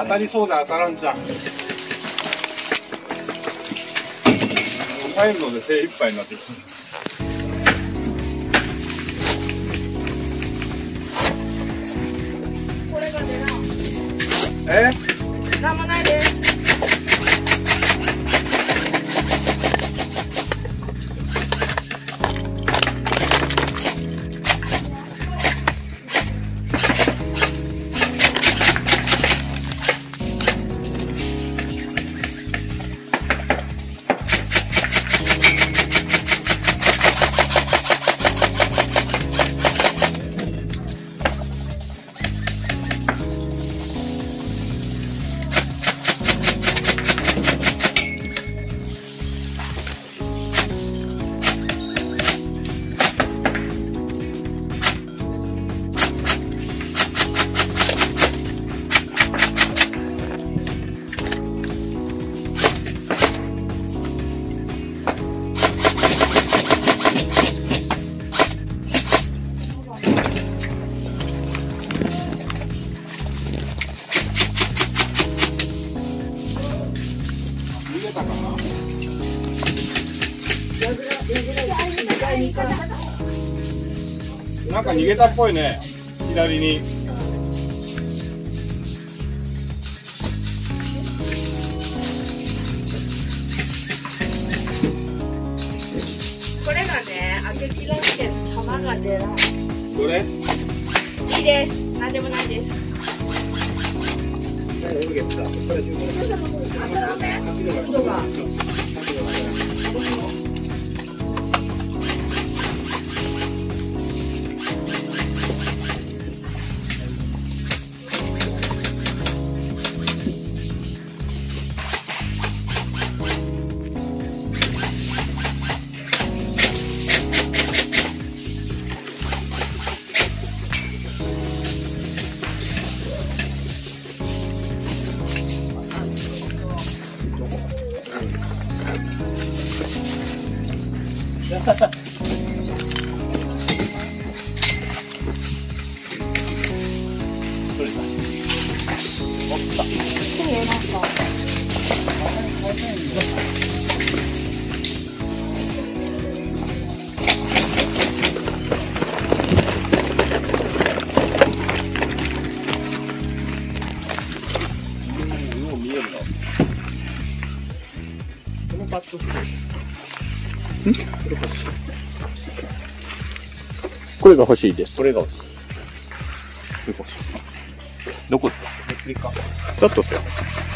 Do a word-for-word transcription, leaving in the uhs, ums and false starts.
当たりそうで当たらんじゃん。耐えるので精一杯になってきた。 これが出な。 え？ なんもないです。 なんか逃げたっぽいね、左に。 これがね、開けきらして玉が出ない。 どれ？ いいです。なんでもないです。色が。 これが欲しいです。 これが欲しい。 どこですか？だとすよ。